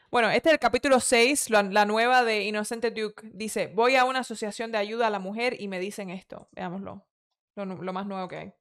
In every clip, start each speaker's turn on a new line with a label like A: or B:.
A: Bueno, este es el capítulo 6, la nueva de Inocente Duke. Dice, voy a una asociación de ayuda a la mujer y me dicen esto. Veámoslo. Lo más nuevo que hay.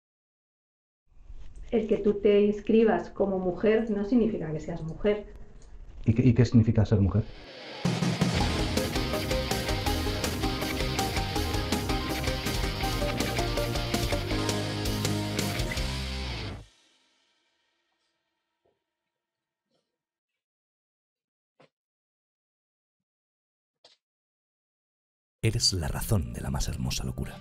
B: El que tú te inscribas como mujer no significa que seas mujer.
C: ¿Y qué significa ser mujer?
D: Eres la razón de la más hermosa locura.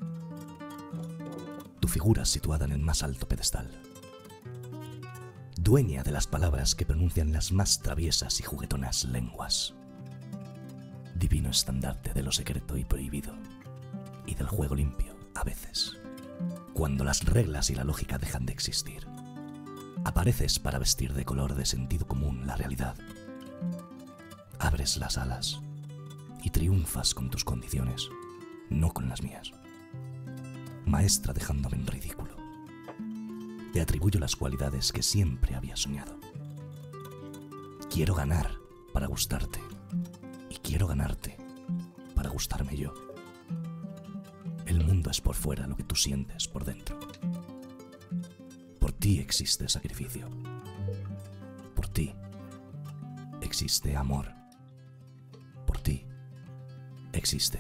D: Tu figura situada en el más alto pedestal. Dueña de las palabras que pronuncian las más traviesas y juguetonas lenguas. Divino estandarte de lo secreto y prohibido. Y del juego limpio, a veces. Cuando las reglas y la lógica dejan de existir. Apareces para vestir de color de sentido común la realidad. Abres las alas y triunfas con tus condiciones, no con las mías. Maestra dejándome en ridículo. Te atribuyo las cualidades que siempre había soñado. Quiero ganar para gustarte. Y quiero ganarte para gustarme yo. El mundo es por fuera lo que tú sientes por dentro. Por ti existe sacrificio. Por ti existe amor. Por ti existe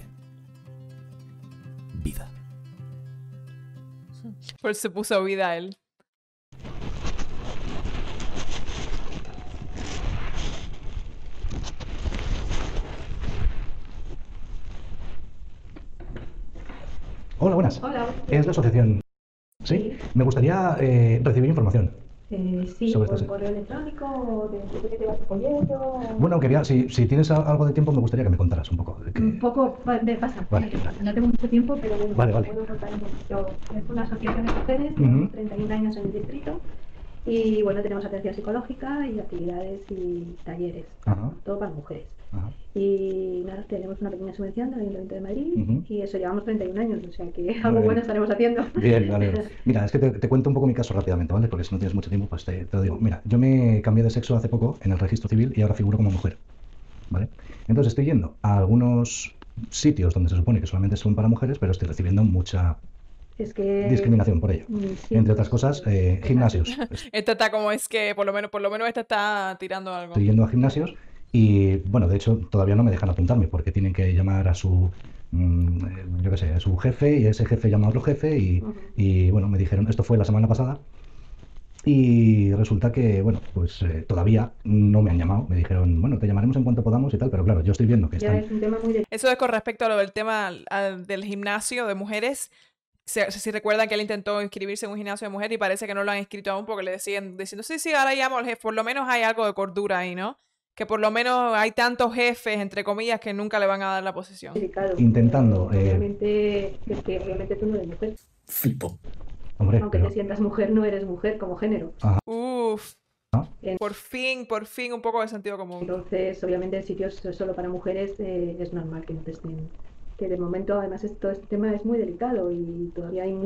D: vida.
A: Pues se puso vida él.
C: Hola, buenas.
B: Hola.
C: Es la asociación. ¿Sí? Me gustaría recibir información.
B: Sí,
C: sobre
B: por
C: esto, sí.
B: correo electrónico, o de que vas a folleto.
C: Bueno, quería, si tienes algo de tiempo, me gustaría que me contaras un poco.
B: Un poco de pasa.
C: Vale.
B: No tengo mucho tiempo, pero bueno,
C: Vale.
B: puedo contar un poquito. Es una asociación de mujeres,
C: Ujú.
B: tenemos 31 años en el distrito. Y bueno, tenemos atención psicológica y actividades y talleres,
C: Ajá.
B: todo para mujeres.
C: Ajá.
B: Y nada, tenemos una pequeña subvención del Ayuntamiento de Madrid.
C: Ujú.
B: Y eso llevamos 31 años, o sea que algo
C: bien.
B: bueno estaremos haciendo.
C: Bien, vale. Mira, es que te cuento un poco mi caso rápidamente, ¿vale? Porque si no tienes mucho tiempo, pues te lo digo. Mira, yo me cambié de sexo hace poco en el registro civil y ahora figuro como mujer, ¿vale? Entonces estoy yendo a algunos sitios donde se supone que solamente son para mujeres, pero estoy recibiendo mucha
B: Es que
C: discriminación por ello.
B: sí,
C: Entre otras cosas, gimnasios.
A: Esta está como es que por lo menos esta está tirando algo.
C: Estoy yendo a gimnasios y, bueno, de hecho, todavía no me dejan apuntarme porque tienen que llamar a su, yo qué sé, a su jefe y ese jefe llama a otro jefe y, bueno, me dijeron, esto fue la semana pasada y resulta que, bueno, pues todavía no me han llamado. Me dijeron, bueno, te llamaremos en cuanto podamos y tal, pero claro, yo estoy viendo que
B: ya
C: están...
B: es un tema muy de...
A: Eso es con respecto a lo del tema del gimnasio de mujeres. Si recuerdan que él intentó inscribirse en un gimnasio de mujeres y parece que no lo han inscrito aún porque le decían diciendo, sí, ahora llamo al jefe. Por lo menos hay algo de cordura ahí, ¿no? Que por lo menos hay tantos jefes, entre comillas, que nunca le van a dar la posición.
B: delicado.
C: Intentando,
B: Obviamente, es que obviamente tú no eres mujer.
D: Flipo.
C: Hombre,
B: Aunque
C: pero...
B: te sientas mujer, no eres mujer como género.
A: Uf.
B: En-
A: Por fin, un poco de sentido común.
B: Entonces, obviamente, en sitios solo para mujeres es normal que no te estén. Que de momento, además, todo este tema es muy delicado y todavía hay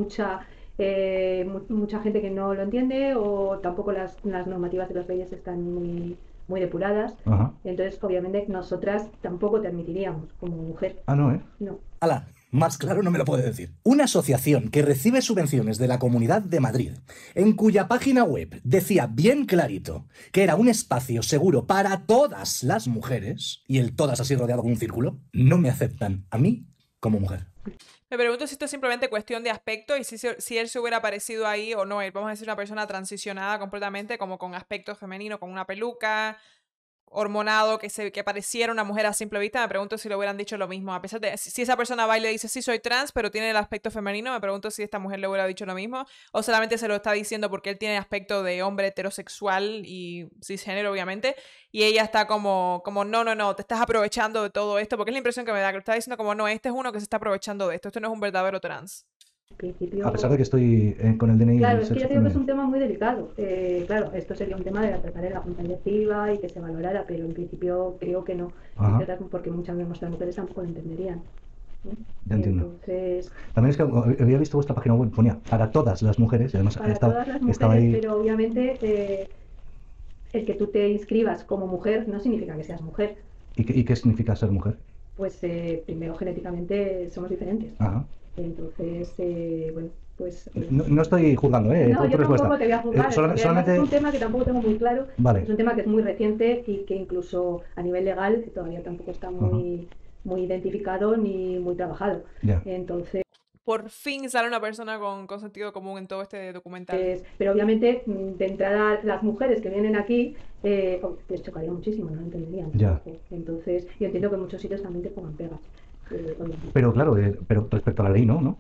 B: mucha gente que no lo entiende o tampoco las normativas de las leyes están muy depuradas.
C: Ajá.
B: Entonces, obviamente, nosotras tampoco te admitiríamos como mujer.
C: Ah, no, ¿eh?
B: No.
D: Ala, más claro no me lo puede decir. Una asociación que recibe subvenciones de la Comunidad de Madrid, en cuya página web decía bien clarito que era un espacio seguro para todas las mujeres, y el todas así rodeado con un círculo, no me aceptan a mí como mujer.
A: Me pregunto si esto es simplemente cuestión de aspecto y si él se hubiera aparecido ahí o no. Vamos a decir una persona transicionada completamente, como con aspecto femenino, con una peluca, hormonado, que pareciera una mujer a simple vista. Me pregunto si le hubieran dicho lo mismo. A pesar de, si esa persona va y le dice, sí, soy trans, pero tiene el aspecto femenino, me pregunto si esta mujer le hubiera dicho lo mismo. O solamente se lo está diciendo porque él tiene aspecto de hombre heterosexual y cisgénero, obviamente. Y ella está como no, te estás aprovechando de todo esto. Porque es la impresión que me da, que lo está diciendo como, no, este es uno que se está aprovechando de esto. Esto no es un verdadero trans.
B: Principio...
C: A pesar de que estoy con el DNI...
B: Claro, es que ya digo que es un tema muy delicado. Claro, esto sería un tema de tratar en la junta directiva y que se valorara, pero en principio creo que no. Porque muchas de nuestras mujeres tampoco lo entenderían.
C: Ya entiendo.
B: Entonces,
C: también es que había visto vuestra página web, ponía para todas las mujeres y además
B: para todas las mujeres,
C: estaba ahí...
B: pero obviamente el que tú te inscribas como mujer no significa que seas mujer.
C: ¿Y qué significa ser mujer?
B: Pues primero genéticamente somos diferentes.
C: Ajá.
B: Entonces, bueno, pues...
C: No estoy juzgando,
B: No,
C: tu
B: yo
C: respuesta.
B: tampoco te voy a juzgar,
C: Solamente...
B: es un tema que tampoco tengo muy claro.
C: Vale.
B: Es un tema que es muy reciente y que incluso a nivel legal todavía tampoco está muy identificado ni muy trabajado.
C: Ya.
B: Entonces...
A: Por fin sale una persona con sentido común en todo este documental.
B: Pero obviamente, de entrada, las mujeres que vienen aquí les chocaría muchísimo, no lo entenderían.
C: Ya.
B: Entonces, yo entiendo que en muchos sitios también te pongan pegas.
C: Pero claro, pero respecto a la ley, ¿no?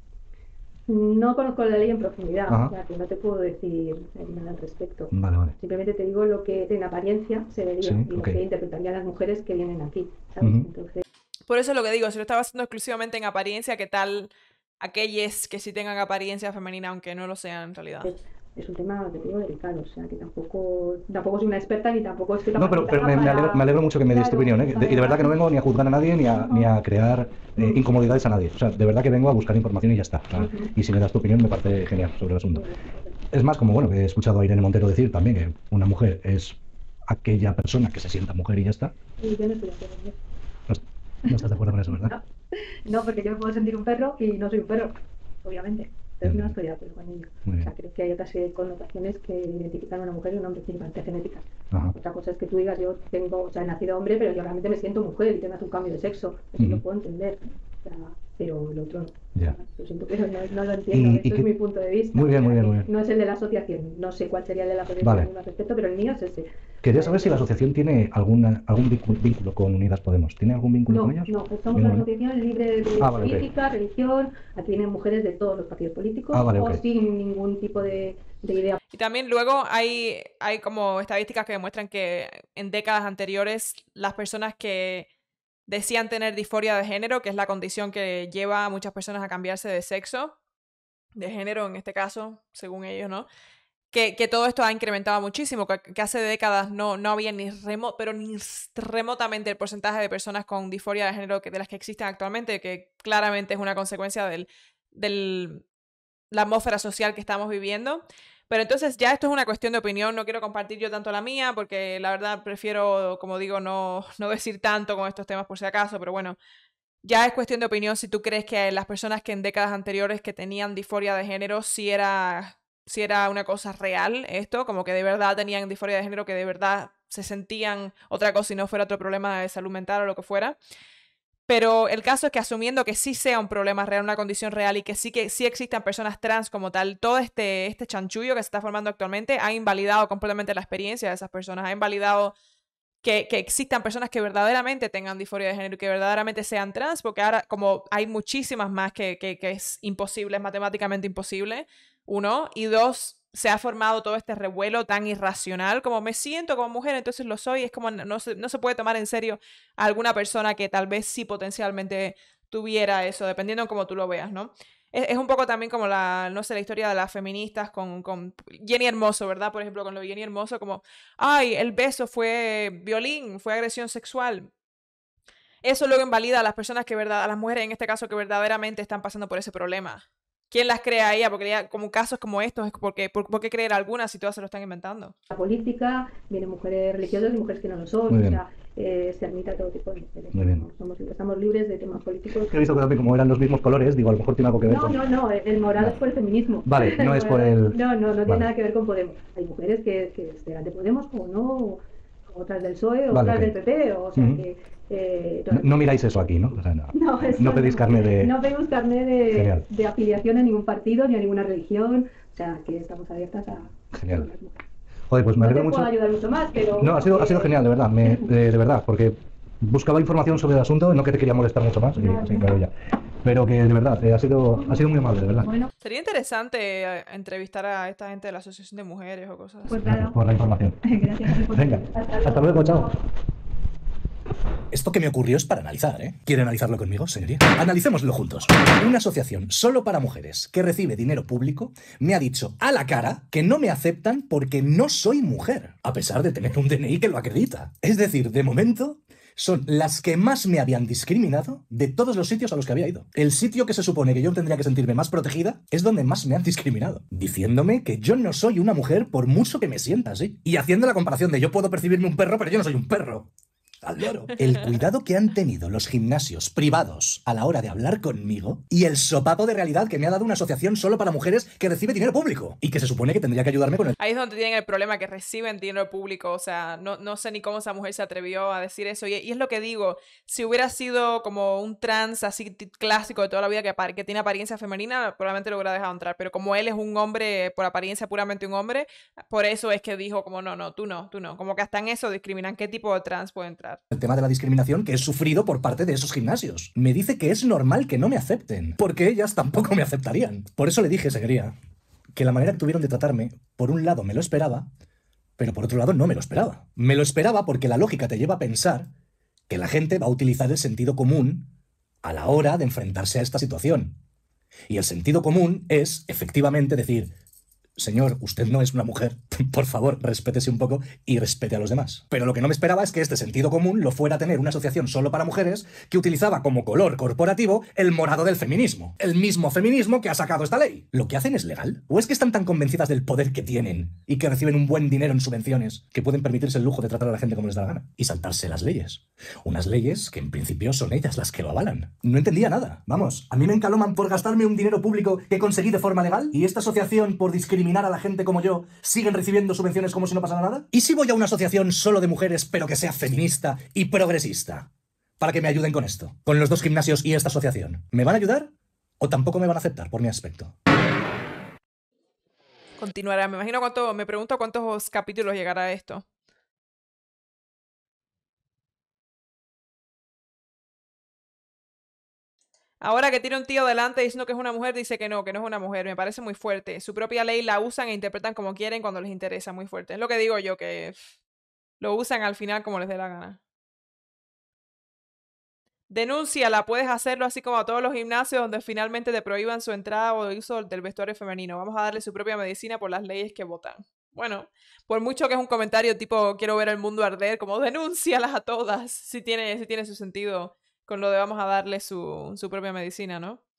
B: No conozco la ley en profundidad,
C: Ajá.
B: o sea, que no te puedo decir nada al respecto.
C: Vale.
B: Simplemente te digo lo que en apariencia se vería
C: Sí,
B: y lo que interpretarían las mujeres que vienen aquí, ¿sabes? Entonces...
A: Por eso es lo que digo, si lo estaba haciendo exclusivamente en apariencia, ¿qué tal aquellas que sí tengan apariencia femenina, aunque no lo sean en realidad?
B: Es un tema, te digo, delicado, o sea, que tampoco soy una experta ni tampoco estoy
C: No, pero me alegro mucho que me des tu opinión, ¿eh? Y de verdad que no vengo ni a juzgar a nadie ni a crear incomodidades a nadie. O sea, de verdad que vengo a buscar información y ya está. Y si me das tu opinión me parece genial sobre el asunto. Es más, como he escuchado a Irene Montero decir también que una mujer es aquella persona que se sienta mujer y ya está.
B: Y yo no estoy de acuerdo.
C: No estás de acuerdo con eso, ¿verdad?
B: No, porque yo me puedo sentir un perro y no soy un perro, obviamente. Entonces no estoy de acuerdo con ello. O sea, creo que hay otras connotaciones que identifican a una mujer y a un hombre sin parte genéticas.
C: Ajá.
B: Otra cosa es que tú digas, yo he nacido hombre, pero yo realmente me siento mujer y tengas un cambio de sexo. Eso lo puedo entender. O sea, pero el otro no.
C: Ya.
B: Lo siento, pero no lo entiendo. Esto es mi punto de vista.
C: Muy bien.
B: No es el de la asociación. No sé cuál sería el de la asociación al respecto, pero el mío es ese.
C: Quería saber si la asociación tiene algún vínculo con Unidas Podemos. ¿Tiene algún vínculo con ellos?
B: No, somos una asociación libre de política, religión. Aquí vienen mujeres de todos los partidos políticos o sin ningún tipo de idea.
A: Y también luego hay como estadísticas que demuestran que en décadas anteriores las personas que decían tener disforia de género, que es la condición que lleva a muchas personas a cambiarse de sexo, de género en este caso, según ellos, ¿no? Que todo esto ha incrementado muchísimo, que hace décadas no había ni remotamente el porcentaje de personas con disforia de género de las que existen actualmente, que claramente es una consecuencia de la atmósfera social que estamos viviendo. Pero entonces ya esto es una cuestión de opinión, no quiero compartir yo tanto la mía, porque la verdad prefiero, como digo, no decir tanto con estos temas por si acaso, pero bueno, ya es cuestión de opinión si tú crees que las personas que en décadas anteriores que tenían disforia de género si era una cosa real esto, como que de verdad tenían disforia de género, que de verdad se sentían otra cosa y no fuera otro problema de salud mental o lo que fuera. Pero el caso es que asumiendo que sí sea un problema real, una condición real y que sí existan personas trans como tal, todo este chanchullo que se está formando actualmente ha invalidado completamente la experiencia de esas personas, ha invalidado que existan personas que verdaderamente tengan disforia de género y que verdaderamente sean trans, porque ahora como hay muchísimas más que es imposible, es matemáticamente imposible, uno, y dos, se ha formado todo este revuelo tan irracional, como me siento como mujer, entonces lo soy, es como no se puede tomar en serio a alguna persona que tal vez sí potencialmente tuviera eso, dependiendo de cómo tú lo veas, ¿no? Es un poco también como la historia de las feministas con Jenny Hermoso, ¿verdad? Por ejemplo, con lo de Jenny Hermoso, como, ay, el beso fue violín, fue agresión sexual. Eso luego invalida a las personas a las mujeres en este caso que verdaderamente están pasando por ese problema. ¿Quién las crea a ella? Porque como casos como estos, ¿por qué creer algunas si todas se lo están inventando?
B: La política, vienen mujeres religiosas y mujeres que no lo son, o sea, se admite a todo tipo de mujeres.
C: Muy bien.
B: Estamos libres de temas políticos.
C: He visto que también como eran los mismos colores, digo, a lo mejor tiene algo que ver con...
B: No, el morado es por el feminismo.
C: Vale, no es por el...
B: No tiene nada que ver con Podemos. Hay mujeres que serán de Podemos o no, otras del PSOE, o otras del PP, o sea que...
C: no miráis eso aquí, ¿no? O sea, no pedís carné de...
B: No pedimos carné de afiliación a ningún partido ni a ninguna religión, o sea, que estamos abiertas a...
C: Genial. Joder, pues me alegro mucho.
B: No te puedo ayudar mucho más, pero...
C: No, ha sido genial, de verdad, de verdad, porque buscaba información sobre el asunto, no que te quería molestar mucho más, claro, ya. Pero que de verdad, ha sido muy amable, de verdad.
A: Bueno. Sería interesante entrevistar a esta gente de la Asociación de Mujeres o cosas así.
B: Pues claro.
C: Gracias por la información.
B: Gracias.
C: Venga, hasta luego, chao.
D: Esto que me ocurrió es para analizar, ¿eh? ¿Quiere analizarlo conmigo, señoría? Analicémoslo juntos. Una asociación solo para mujeres que recibe dinero público me ha dicho a la cara que no me aceptan porque no soy mujer, a pesar de tener un DNI que lo acredita. Es decir, de momento, son las que más me habían discriminado de todos los sitios a los que había ido. El sitio que se supone que yo tendría que sentirme más protegida es donde más me han discriminado, diciéndome que yo no soy una mujer por mucho que me sienta así. Y haciendo la comparación de yo puedo percibirme un perro, pero yo no soy un perro. Al loro. El cuidado que han tenido los gimnasios privados a la hora de hablar conmigo y el sopapo de realidad que me ha dado una asociación solo para mujeres que recibe dinero público y que se supone que tendría que ayudarme con el...
A: Ahí es donde tienen el problema, que reciben dinero público. O sea, no sé ni cómo esa mujer se atrevió a decir eso. Y es lo que digo, si hubiera sido como un trans así clásico de toda la vida que tiene apariencia femenina, probablemente lo hubiera dejado entrar. Pero como él es un hombre, por apariencia puramente un hombre, por eso es que dijo como no, tú no. Como que hasta en eso discriminan qué tipo de trans puede entrar.
D: El tema de la discriminación que he sufrido por parte de esos gimnasios. Me dice que es normal que no me acepten, porque ellas tampoco me aceptarían. Por eso le dije, Seguería, que la manera que tuvieron de tratarme, por un lado me lo esperaba, pero por otro lado no me lo esperaba. Me lo esperaba porque la lógica te lleva a pensar que la gente va a utilizar el sentido común a la hora de enfrentarse a esta situación. Y el sentido común es, efectivamente, decir... Señor, usted no es una mujer. Por favor, respétese un poco y respete a los demás. Pero lo que no me esperaba es que este sentido común lo fuera a tener una asociación solo para mujeres que utilizaba como color corporativo el morado del feminismo. El mismo feminismo que ha sacado esta ley. ¿Lo que hacen es legal? ¿O es que están tan convencidas del poder que tienen y que reciben un buen dinero en subvenciones que pueden permitirse el lujo de tratar a la gente como les da la gana? Y saltarse las leyes. Unas leyes que en principio son ellas las que lo avalan. No entendía nada. Vamos, a mí me encaloman por gastarme un dinero público que conseguí de forma legal y esta asociación por discriminar a la gente como yo siguen recibiendo subvenciones como si no pasara nada. ¿Y si voy a una asociación solo de mujeres pero que sea feminista y progresista? Para que me ayuden con esto, con los dos gimnasios y esta asociación. ¿Me van a ayudar o tampoco me van a aceptar por mi aspecto?
A: Continuará. Me pregunto cuántos capítulos llegará esto. Ahora que tiene un tío delante diciendo que es una mujer, dice que no es una mujer. Me parece muy fuerte. Su propia ley la usan e interpretan como quieren cuando les interesa. Muy fuerte. Es lo que digo yo, que lo usan al final como les dé la gana. Denúnciala, puedes hacerlo así como a todos los gimnasios donde finalmente te prohíban su entrada o uso del vestuario femenino. Vamos a darle su propia medicina por las leyes que votan. Bueno, por mucho que es un comentario tipo quiero ver el mundo arder, como denúncialas a todas, si tiene su sentido con lo de vamos a darle su propia medicina, ¿no?